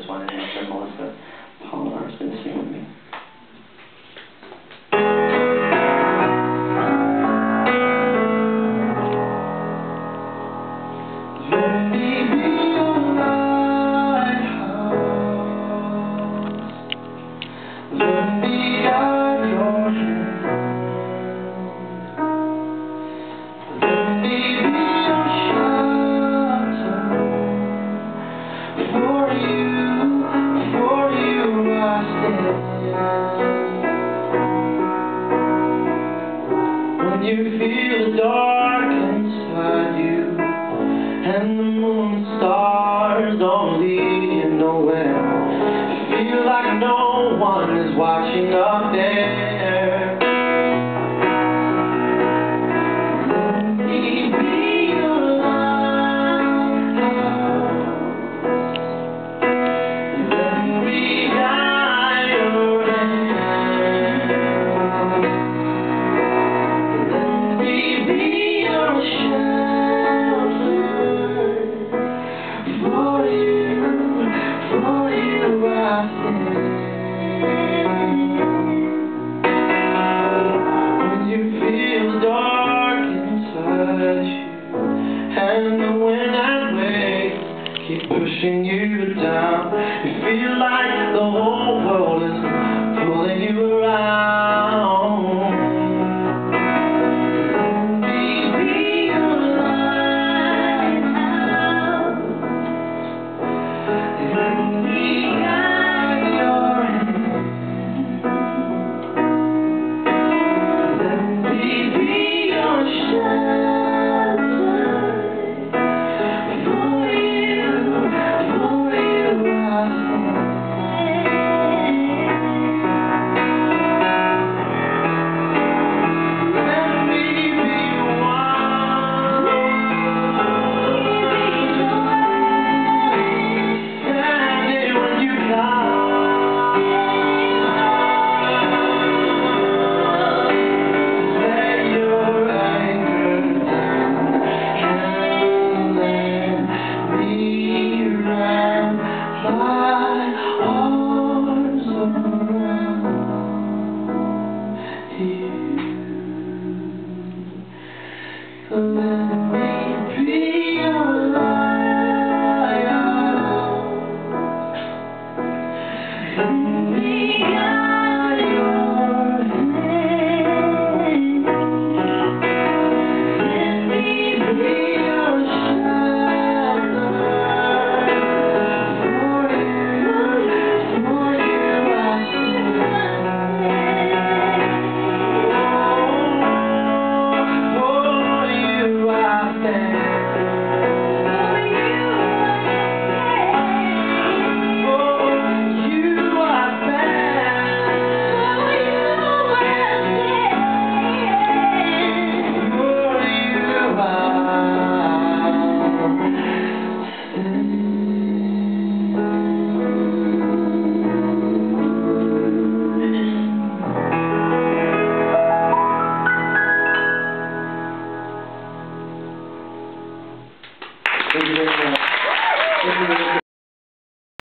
one, and then Melissa Polinar is going to sing with me. Let me be your lighthouse. Let me guide your hand. Let me be your shelter. For you I stand. When you feel the dark inside you, and the moon and stars don't lead you nowhere, you feel like no one is watching up there. Let me be your lighthouse. Let me guide your hand. Let me be your shelter. For you I stand. When you feel dark inside you, and the wind and waves keep pushing you down, you feel like the whole world is pulling you around. Let me be your lighthouse. Let me guide your hand. Let me be your shelter. For you I stand. Let me be one. Standing when you come. Let your anger down and let me run.